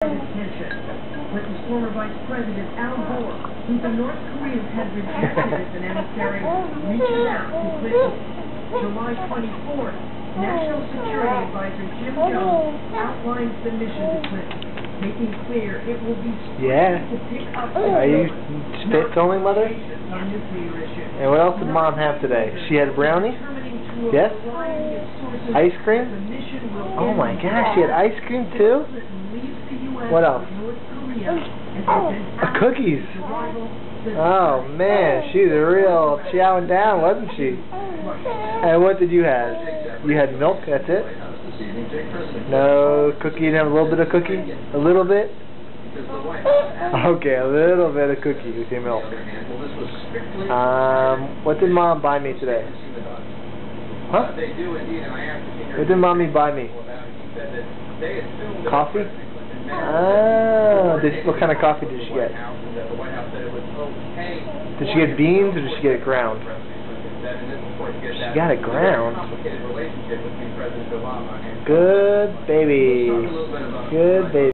attention. Clinton's former Vice President Al Gore, who the North Koreans had rejected as an emissary, reaches out to Clinton. July 24th, National Security Advisor Jim Jones outlines the mission to Clinton, making clear it will be to pick up Are you filming, Mother? on nuclear issues. And what else did Mom have today? She had a brownie? Yes? Ice cream? Oh my gosh, she had ice cream too? What else? Cookies! Oh man, she's a real chowing down, wasn't she? And what did you have? You had milk, that's it? No cookie, you didn't have a little bit of cookie? A little bit? Okay, a little bit of cookie with your milk. What did Mom buy me today? Huh? What did Mommy buy me? Coffee? What kind of coffee did she get? Did she get beans or did she get it ground? She got it ground. Good baby. Good baby.